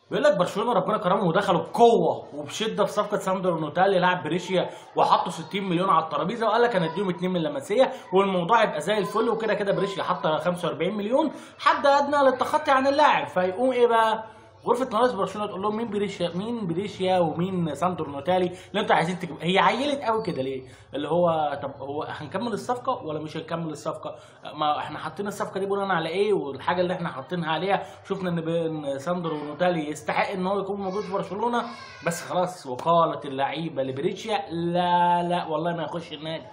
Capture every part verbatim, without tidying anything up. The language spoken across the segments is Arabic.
بيقول لك برشلونه ربنا كرمه ودخلوا بقوه وبشده في صفقه ساندرو نوتالي لاعب بريشيا، وحطوا ستين مليون على الترابيزه وقال لك هنديهم اتنين من اللمسيه والموضوع يبقى زي الفل. وكده كده بريشيا حط خمسة وأربعين مليون حد ادنى للتخطي عن اللاعب. فيقوم ايه بقى غرفه نوايا برشلونه تقول لهم مين بريشيا مين بريشيا ومين ساندرو نوتالي اللي انتوا عايزين تجيبوا؟ هي عيلت قوي كده ليه؟ اللي هو طب هو هنكمل الصفقه ولا مش هنكمل الصفقه؟ ما احنا حاطين الصفقه دي بناء على ايه؟ والحاجه اللي احنا حاطينها عليها شفنا ان بين ساندرو نوتالي يستحق ان هو يكون موجود في برشلونه، بس خلاص وقالت اللعيبه لبريشيا لا لا والله ما يخش النادي.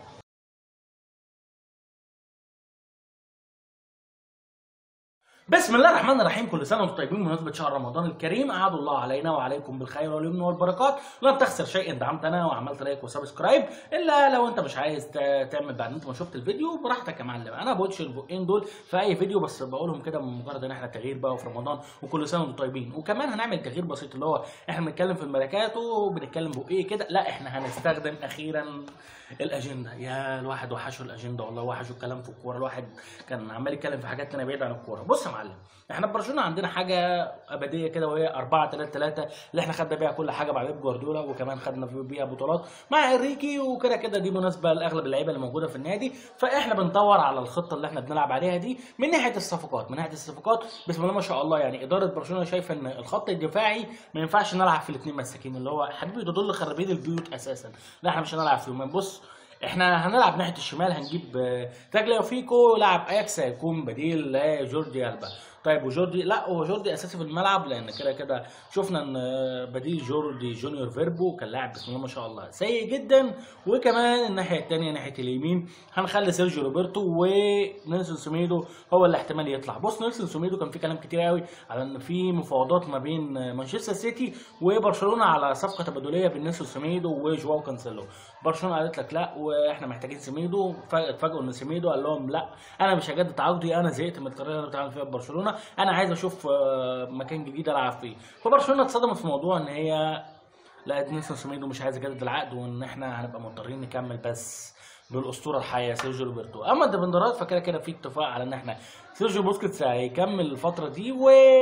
بسم الله الرحمن الرحيم، كل سنه وانتم طيبين بمناسبه شهر رمضان الكريم. اعاد الله علينا وعليكم بالخير واليمن والبركات. لن تخسر شيء ان دعمتنا وعملت لايك وسبسكرايب، الا لو انت مش عايز تعمل بعد انت ما شفت الفيديو. براحتك يا معلم، انا بقولش البقين دول في اي فيديو، بس بقولهم كده مجرد ان احنا تغيير بقى في رمضان وكل سنه وانتم طيبين. وكمان هنعمل تغيير بسيط اللي هو احنا بنتكلم في الملكات وبنتكلم بقيه كده، لا احنا هنستخدم اخيرا الاجنده. يا الواحد وحشه الاجنده والله، وحشه الكلام في الكوره. الواحد كان عمال يتكلم في حاجات تانيه بعيد عن الكوره. بص يا معلم، احنا في برشلونه عندنا حاجه ابديه كده وهي أربعة ثلاثة ثلاثة اللي احنا خدنا بيها كل حاجه مع بيب جوارديولا، وكمان خدنا بيها بطولات مع انريكي. وكده كده دي مناسبه لاغلب اللعيبه اللي موجوده في النادي. فاحنا بندور على الخطه اللي احنا بنلعب عليها دي من ناحيه الصفقات. من ناحيه الصفقات بسم الله ما شاء الله، يعني اداره برشلونه شايفه ان الخط الدفاعي ما ينفعش نلعب في الاثنين مساكين اللي هو حبيبي ده دول خرابين البيوت اساسا. لا احنا مش هنلعب فيهم. بص احنا هنلعب ناحيه الشمال، هنجيب تاجليافيكو لاعب اياكس هيكون بديل لجوردي ألبا. طيب وجوردي لا هو جوردي اساسي في الملعب، لان كده كده شفنا ان بديل جوردي جونيور فيربو كان لاعب بسم الله ما شاء الله سيء جدا. وكمان الناحيه الثانيه ناحيه اليمين هنخلي سيرجيو روبرتو ونيلسون سوميدو هو اللي احتمال يطلع. بص نيلسون سوميدو كان في كلام كتير قوي على ان في مفاوضات ما بين مانشستر سيتي وبرشلونه على صفقه تبادليه بين نيلسون سوميدو وجواو كانسيلو. برشلونه قالت لك لا واحنا محتاجين سوميدو. اتفاجئوا ان سوميدو قال لهم لا انا مش هجدد عقدي، انا زهقت من الطريقه اللي بتعمل فيها برشلونه، انا عايز اشوف مكان جديد العب فيه. فبرشلونه اتصدمت في موضوع ان هي لقت نيلسون سوميدو مش عايز يجدد العقد، وان احنا هنبقى مضطرين نكمل بس بالاسطوره الحيه سيرجيو روبرتو. اما الديفندرات فكده كده في اتفاق على ان احنا سيرجيو بوسكيتس هيكمل الفتره دي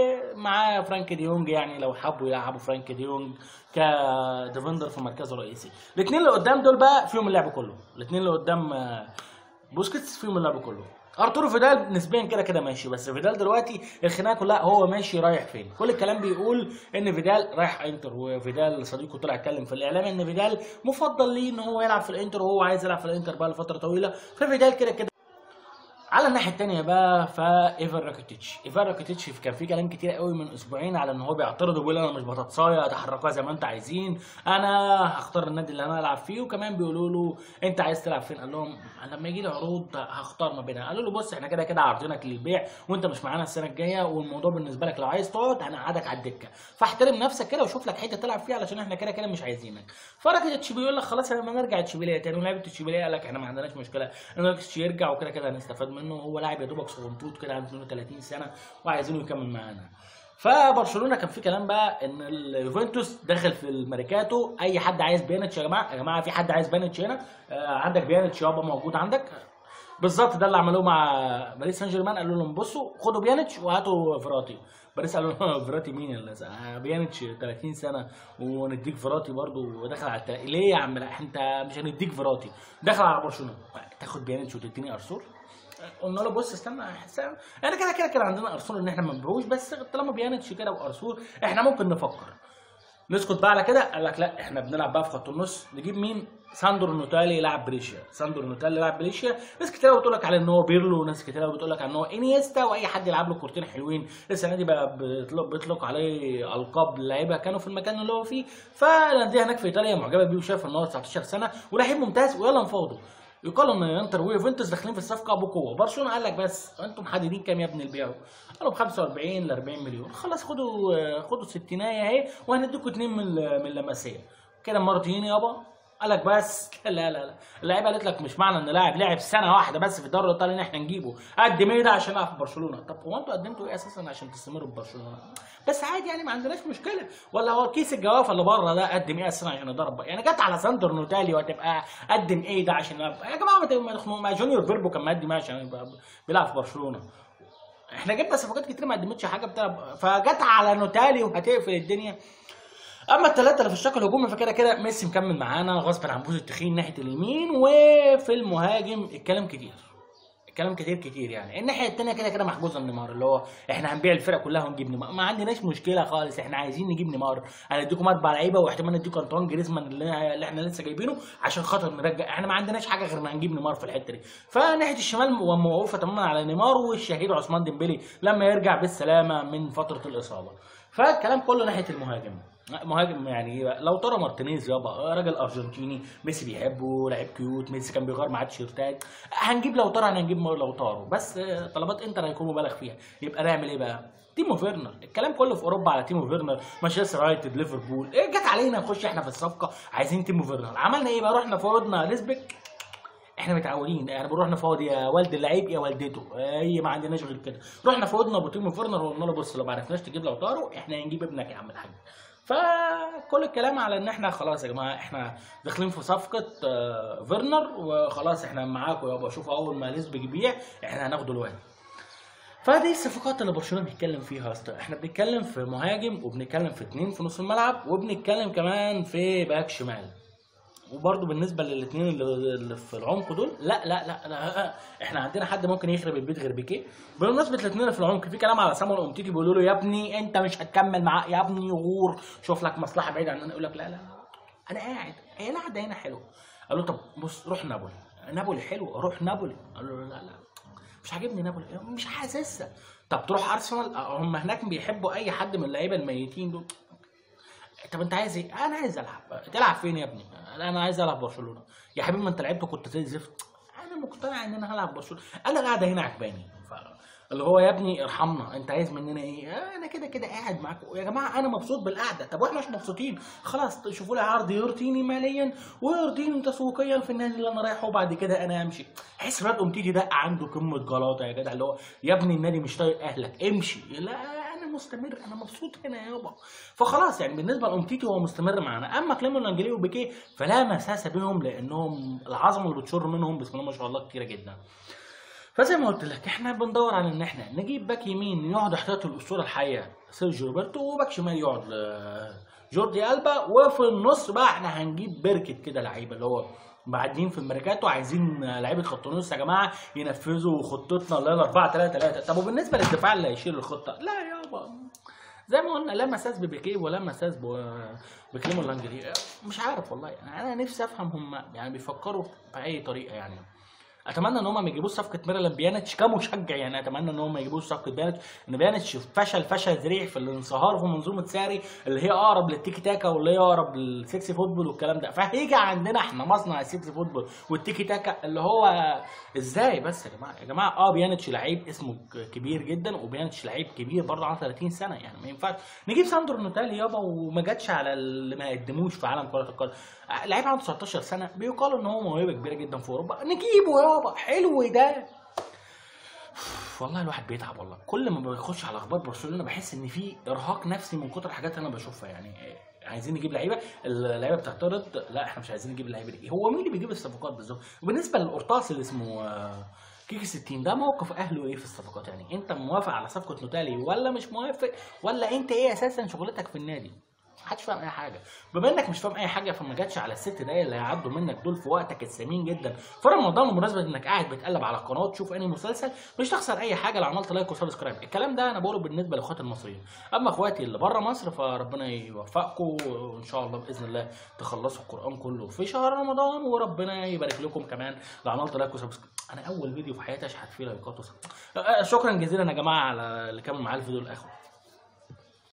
ومعاه فرانك ديونج، يعني لو حبوا يلعبوا فرانك ديونج كديفندر في مركزه الرئيسي. الاثنين اللي قدام دول بقى فيهم اللعب كله. الاثنين اللي قدام بوسكيتس فيهم اللعب كله. ارتورو فيدال نسبيا كده كده ماشي، بس فيدال دلوقتي الخناقه كلها هو ماشي رايح فين. كل الكلام بيقول ان فيدال رايح انتر، وفيدال صديقه طلع اتكلم في الاعلام ان فيدال مفضل ليه ان هو يلعب في الانتر، وهو عايز يلعب في الانتر بقى لفتره طويله. ففيدال كده كده. على الناحيه الثانيه بقى فايفان راكيتيتش. ايفان راكيتيتش كان في كلام كتير قوي من اسبوعين على ان هو بيعترض وبيقول انا مش بطاطسايه تحركوها زي ما انتوا عايزين، انا هختار النادي اللي انا العب فيه. وكمان بيقولوا له انت عايز تلعب فين؟ قال لهم لما يجي لي عروض هختار ما بينها. قالوا له بص احنا كده كده عارضينك للبيع وانت مش معانا السنه الجايه، والموضوع بالنسبه لك لو عايز تقعد هنقعدك على الدكه، فاحترم نفسك كده وشوف لك حته تلعب فيها علشان احنا كده كده مش عايزينك. فراكيتيتش بيقول لك خلاص لما نرجع تشيبيليه تاني. ولعيبه تشيبيليه قال لك احنا ما عندناش مشكله ان راكيتيتش يرجع وكده كده هنستفاد منه، هو لاعب يا دوب صغنطوط كده عنده اثنين وثلاثين سنه وعايزينه يكمل معانا. فبرشلونه كان في كلام بقى ان اليوفنتوس داخل في الميركاتو، اي حد عايز بيانيتش يا جماعه. يا جماعه في حد عايز بيانيتش هنا؟ آه عندك بيانيتش يابا موجود عندك. بالظبط ده اللي عملوه مع باريس سان جيرمان. قالوا لهم بصوا خدوا بيانيتش وهاتوا فيراتي. باريس قالوا لهم فيراتي مين اللي بيانيتش ثلاثين سنه ونديك فيراتي برضه وداخل على التل... ليه يا عم؟ لا انت مش هنديك فيراتي داخل على برشلونه تاخد بيانيتش وتديني ارسول؟ قلنا له بص استنى يا حسام، انا كده كده كده عندنا ارسول ان احنا ما نبيعوش، بس طالما بيانيتش كده وارسول احنا ممكن نفكر. نسكت بقى على كده. قال لك لا احنا بنلعب بقى في خط النص، نجيب مين؟ ساندرو نوتالي يلعب بريشيا. ساندرو نوتالي يلعب بريشيا. ناس كتير بتقول لك على ان هو بيرلو، وناس كتير بتقول لك على ان هو انيستا، واي حد يلعب له كورتين حلوين. السنه دي بقى بيطلق عليه القاب لعيبه كانوا في المكان اللي هو فيه. فالانديه هناك في ايطاليا معجبه بيه وشايف ان هو تسعتاشر سنه ولعيب ممتاز ويلا نفاوضه. يقال ان انتر ويوفنتوس داخلين في الصفقه بقوه. برشلونه قال لك بس انتم محددين كام يا ابني البيع؟ قالوا ب خمسة وأربعين ل أربعين مليون. خلاص خدوا خدوا الستينايه اهي وهنديكم اتنين من من اللمسيه كده مرتين يابا. قال لك بس لا لا لا اللعيبه قالت لك مش معنى ان لاعب لعب سنه واحده بس في الدوري الايطالي ان احنا نجيبه قدم ايه ده عشان يلعب في برشلونه. طب هو انتوا قدمتوا ايه اساسا عشان تستمروا في برشلونه؟ بس عادي يعني ما عندناش مشكله. ولا هو كيس الجوافه اللي بره ده قدم ايه اساسا عشان يضرب؟ يعني جت على ساندر نوتالي وهتبقى قدم ايه ده عشان يلعب؟ يا جماعه ما تخنقوا. ما جونيور فيربو كان مقدم ايه عشان بيلعب في برشلونه؟ احنا جبنا صفقات كتير ما قدمتش حاجه بتاع، فجت على نوتالي وهتقفل الدنيا. اما الثلاثه اللي في الشق الهجومي فكده كده ميسي مكمل معانا غصب عن بوز التخين ناحيه اليمين، وفي المهاجم الكلام كتير كلام كتير كتير يعني. الناحيه الثانيه كده كده محجوزه من نيمار، اللي هو احنا هنبيع الفرق كلها ونجيب نيمار، ما عندناش مشكله خالص، احنا عايزين نجيب نيمار، هنديكم اربع لعيبه واحتمال نديكم انطوان جريزمان اللي, اللي احنا لسه جايبينه عشان خاطر نرجع، احنا ما عندناش حاجه غير ما هنجيب نيمار في الحته دي. فناحيه الشمال موقوفه تماما على نيمار، والشهيد عثمان ديمبلي لما يرجع بالسلامه من فتره الاصابه. فالكلام كله ناحيه المهاجم. مهاجم يعني لو ترى مارتينيز يابا راجل ارجنتيني ميسي بيحبه، لعيب كيوت، ميسي كان بيغير معاه تيشيرتات، هنجيب لو ترى هنجيب لو تارو، بس طلبات انتر هيكون مبالغ فيها. يبقى نعمل ايه بقى؟ تيمو فيرنر. الكلام كله في اوروبا على تيمو فيرنر، مانشستر يونايتد، ليفربول، إيه جت علينا نخش احنا في الصفقه عايزين تيمو فيرنر. عملنا ايه بقى؟ رحنا فوضنا ليزبيك، احنا متعودين يعني بنروح نفاوض يا والد اللعيب يا والدته، هي ما عندناش غير كده. رحنا فوضنا ابو تيمو فيرنر وقلنا له بص لو ما عرفناش تجيب لو طاروا احنا هنجيب ابنك يا عم الحاج. فكل الكلام على ان احنا خلاص يا جماعه احنا داخلين في صفقه فيرنر وخلاص احنا معاكم يابا، شوفوا اول ما ليزبيك يبيع احنا هناخده الواد. فدي الصفقات اللي برشلونه بيتكلم فيها يا اسطى. احنا بنتكلم في مهاجم وبنتكلم في اتنين في نص الملعب وبنتكلم كمان في باك شمال. وبرده بالنسبه للاثنين اللي في العمق دول لا لا لا لا احنا عندنا حد ممكن يخرب البيت غير بيكيه. بالمناسبه الاثنين اللي في العمق في كلام على سامويل اومتيتي بيقولوا له يا ابني انت مش هتكمل معاه يا ابني غور شوف لك مصلحه بعيده عننا. يقول لك لا لا انا قاعد هي القعده هنا حلوه. قال له طب بص روح نابولي، نابولي حلو روح نابولي. قال له لا لا مش عاجبني نابولي مش حاسسها. طب تروح ارسنال هم هناك بيحبوا اي حد من اللعيبه الميتين دول. طب انت عايز ايه؟ انا عايز العب. تلعب فين يا ابني؟ انا عايز العب برشلونه. يا حبيبي ما انت لعبت كنت زي الزفت. انا مقتنع ان انا هلعب برشلونه، انا القعده هنا عجباني. اللي هو يا ابني ارحمنا انت عايز مننا ايه؟ انا كده كده قاعد معاكم يا جماعه انا مبسوط بالقعده. طب واحنا مش مبسوطين خلاص شوفوا لي عرض يرضيني ماليا ويرضيني تسويقيا في النادي اللي انا رايحه وبعد كده انا امشي. حس الواد اومتيتي ده عنده قمه جلاطه يا جدع، اللي هو يا ابني النادي مش طايق اهلك امشي. لا مستمر انا مبسوط هنا يابا. فخلاص يعني بالنسبه لاومتيتي هو مستمر معانا. اما كليمون لانجلي وبيكيه فلا مساس بهم لانهم العظمه اللي بتشر منهم بسم الله ما شاء الله كتيره جدا. فزي ما قلت لك احنا بندور على ان احنا نجيب باك يمين يقعد احتياطي الاسطوره الحيه سيرجيو روبرتو، وباك شمال يقعد جوردي البا، وفي النص بقى احنا هنجيب بركه كده لعيبه اللي هو بعدين في الميركاتو عايزين لعيبه خط نص يا جماعه ينفذوا خطتنا اللي هي أربعة ثلاثة ثلاثة. طب وبالنسبه للدفاع اللي هيشيل الخطه لا يابا زي ما قلنا لا مساس ببيكيه ولا مساس بكليمون لانجلي. مش عارف والله يعني انا نفسي افهم هم يعني بيفكروا باي طريقه يعني. اتمنى ان هم ما يجيبوش صفقه ميرلان بيانيتش كمشجع يعني. اتمنى ان هم ما يجيبوش صفقه بيانيتش ان بيانيتش فشل فشل ذريع في الانصهار في منظومه ساري اللي هي اقرب للتيكي تاكا واللي هي اقرب للسكسي فوتبول والكلام ده. فهيجي عندنا احنا مصنع السكسي فوتبول والتيكي تاكا اللي هو ازاي بس يا جماعه يا جماعه اه بيانيتش لعيب اسمه كبير جدا وبيانيتش لعيب كبير برضه عنده ثلاثين سنه يعني ما ينفعش نجيب ساندرو نوتالي يابا وما جاتش على اللي ما قدموش في عالم كره القدم. لعيب عنده تسعتاشر سنه بيقال ان هو موهبه كبيره جدا في اوروبا نجيبه يابا حلو ده. والله الواحد بيتعب والله كل ما بيخش على اخبار برشلونه بحس ان في ارهاق نفسي من كتر الحاجات اللي انا بشوفها يعني. عايزين نجيب لعيبه اللعيبه بتعترض لا احنا مش عايزين نجيب اللعيبه دي. هو مين اللي بيجيب الصفقات بالظبط؟ وبالنسبه للقرطاس اللي اسمه كيكي ستين ده موقف اهله ايه في الصفقات يعني؟ انت موافق على صفقه نوتالي ولا مش موافق ولا انت ايه اساسا شغلتك في النادي؟ محدش فاهم اي حاجه. بما انك مش فاهم اي حاجه فما جاتش على الست دقايق اللي هيعدوا منك دول في وقتك الثمين جدا في رمضان بمناسبه انك قاعد بتقلب على القناه تشوف انهي مسلسل مش تخسر اي حاجه لو عملت لايك وسبسكرايب. الكلام ده انا بقوله بالنسبه لاخواتي المصريين. اما اخواتي اللي بره مصر فربنا يوفقكم وان شاء الله باذن الله تخلصوا القران كله في شهر رمضان وربنا يبارك لكم كمان لو عملت لايك وسبسكرايب. انا اول فيديو في حياتي اشحت فيه لايكات وسبسكرايب. شكرا جزيلا يا جماعه على اللي كانوا معايا الفيديو الاخر.